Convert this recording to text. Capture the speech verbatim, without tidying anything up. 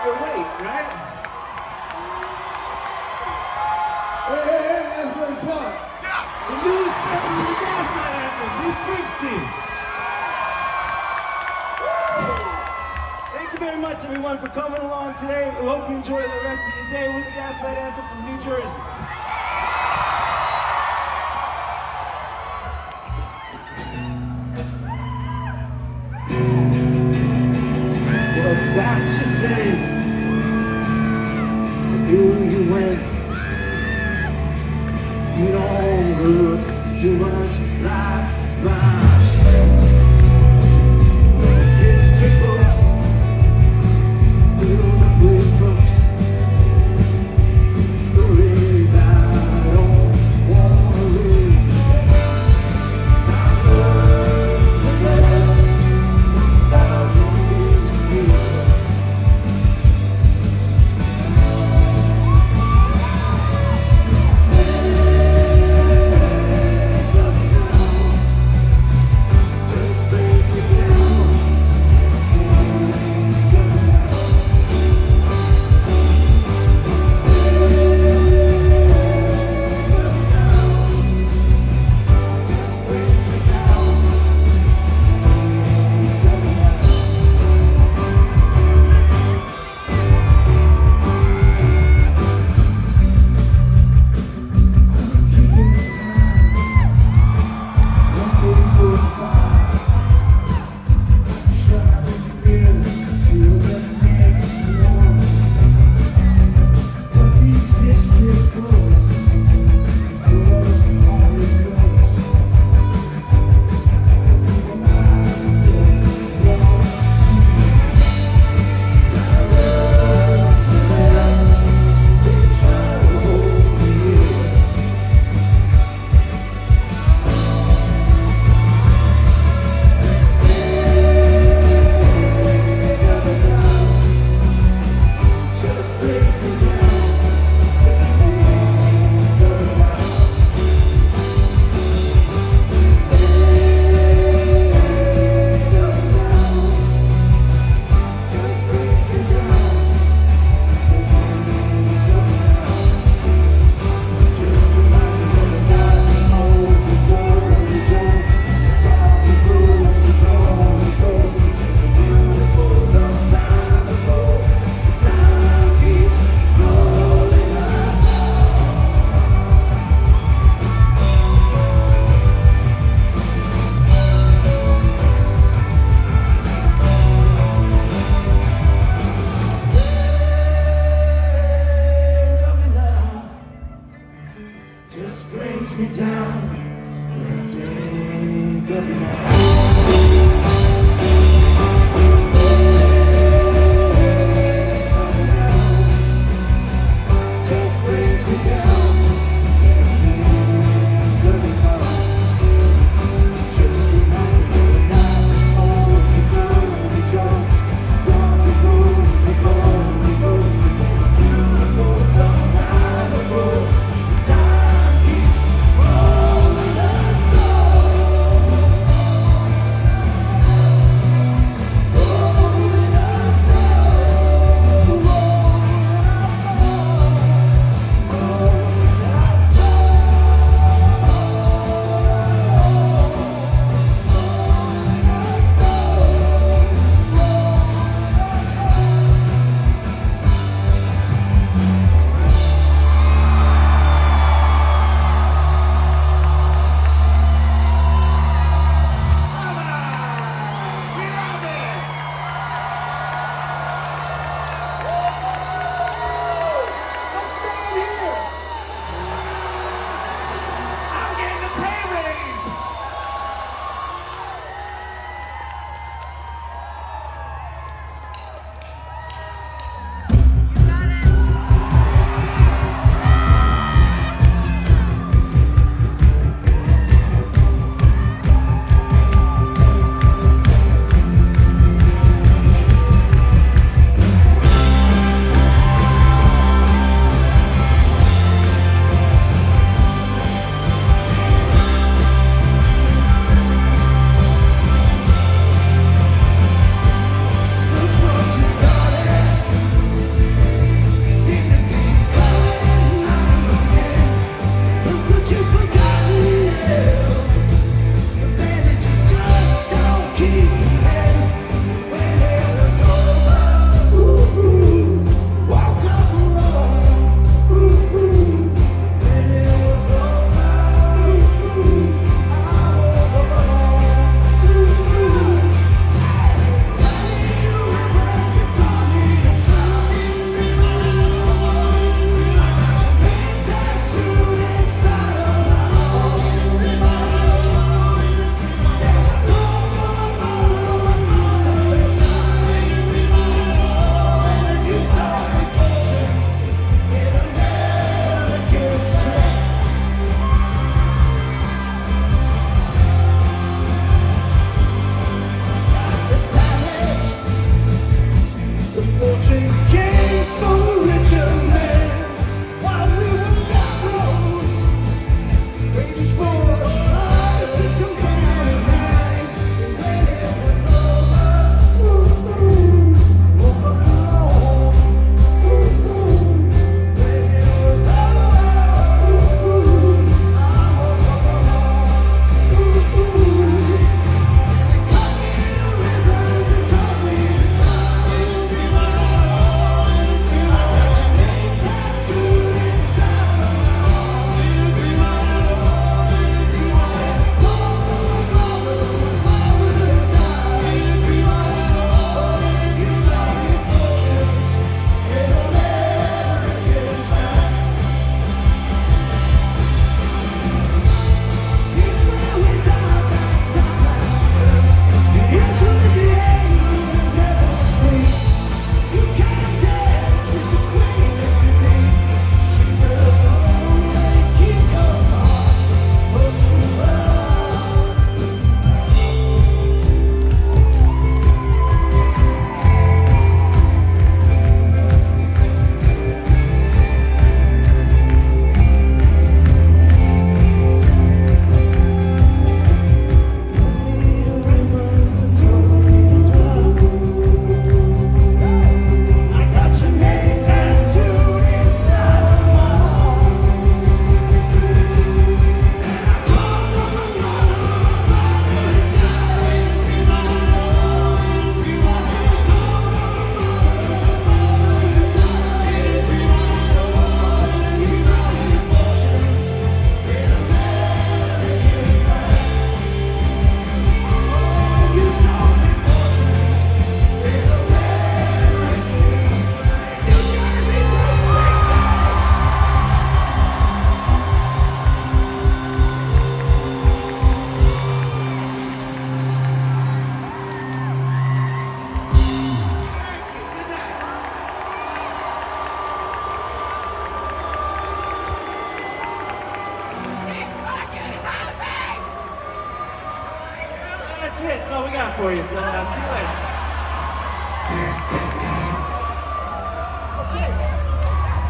the wait, right? Hey, hey, hey, Asbury Park. The newest member of the Gaslight Anthem, Bruce Springsteen. Thank you very much, everyone, for coming along today. We hope you enjoy the rest of your day with the Gaslight Anthem from New Jersey. What's that you say? Who you went? You don't look too much like mine. Those history books filled up with crooks, stories I don't wanna read. I learned to live a thousand years with you. that's it. That's all we got for you. So uh, see you later.